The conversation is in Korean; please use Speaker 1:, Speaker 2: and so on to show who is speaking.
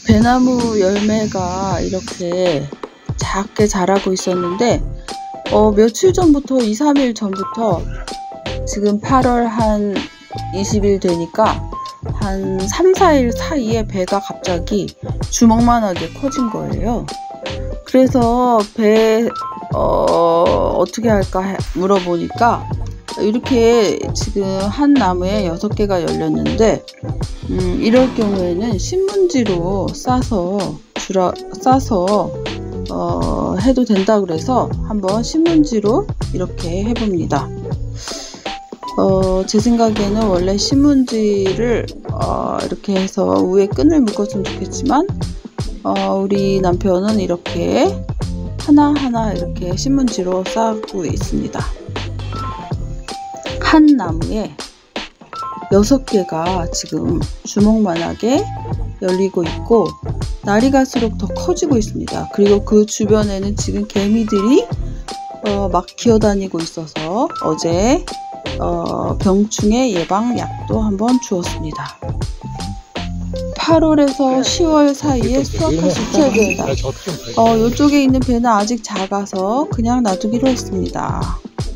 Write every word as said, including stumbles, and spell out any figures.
Speaker 1: 배나무 열매가 이렇게 작게 자라고 있었는데 어, 며칠 전부터 이, 삼 일 전부터 지금 팔월 한 이십 일 되니까 한 삼, 사 일 사이에 배가 갑자기 주먹만하게 커진 거예요. 그래서 배 어, 어떻게 할까 물어보니까 이렇게 지금 한 나무에 여섯 개가 열렸는데 음, 이럴 경우에는 신문지로 싸서 주라, 싸서 어, 해도 된다 그래서 한번 신문지로 이렇게 해봅니다. 어, 제 생각에는 원래 신문지를 어, 이렇게 해서 위에 끈을 묶었으면 좋겠지만 어, 우리 남편은 이렇게 하나하나 이렇게 신문지로 싸고 있습니다. 한 나무에 여섯 개가 지금 주먹만하게 열리고 있고 날이 갈수록 더 커지고 있습니다. 그리고 그 주변에는 지금 개미들이 어, 막 기어다니고 있어서 어제 어, 병충해 예방 약도 한번 주었습니다. 팔월에서 시월 사이에 수확할 수 있어야 된다. 어, 이쪽에 있는 배는 아직 작아서 그냥 놔두기로 했습니다.